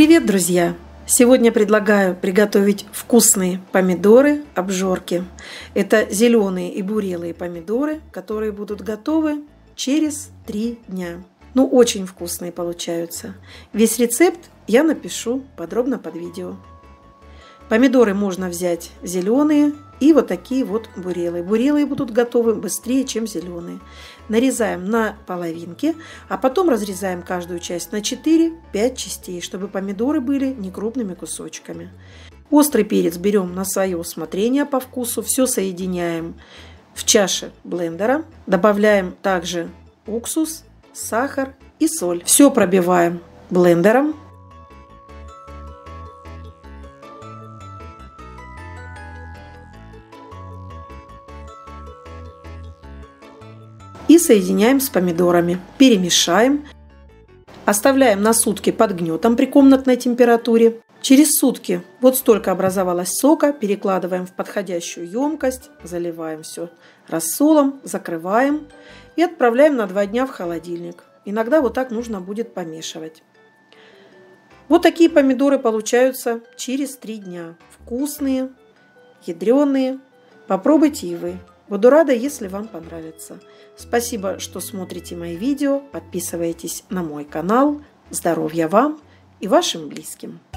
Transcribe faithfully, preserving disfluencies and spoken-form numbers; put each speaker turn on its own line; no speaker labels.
Привет, друзья! Сегодня предлагаю приготовить вкусные помидоры обжорки. Это зеленые и бурелые помидоры, которые будут готовы через три дня. Ну, очень вкусные получаются. Весь рецепт я напишу подробно под видео. Помидоры можно взять зеленые и вот такие вот бурелые. Бурелые будут готовы быстрее, чем зеленые. Нарезаем на половинки, а потом разрезаем каждую часть на четыре-пять частей, чтобы помидоры были не крупными кусочками. Острый перец берем на свое усмотрение по вкусу. Все соединяем в чаше блендера. Добавляем также уксус, сахар и соль. Все пробиваем блендером. И соединяем с помидорами. Перемешаем. Оставляем на сутки под гнетом при комнатной температуре. Через сутки вот столько образовалось сока. Перекладываем в подходящую емкость. Заливаем все рассолом. Закрываем. И отправляем на два дня в холодильник. Иногда вот так нужно будет помешивать. Вот такие помидоры получаются через три дня. Вкусные, ядреные. Попробуйте и вы. Буду рада, если вам понравится. Спасибо, что смотрите мои видео. Подписывайтесь на мой канал. Здоровья вам и вашим близким.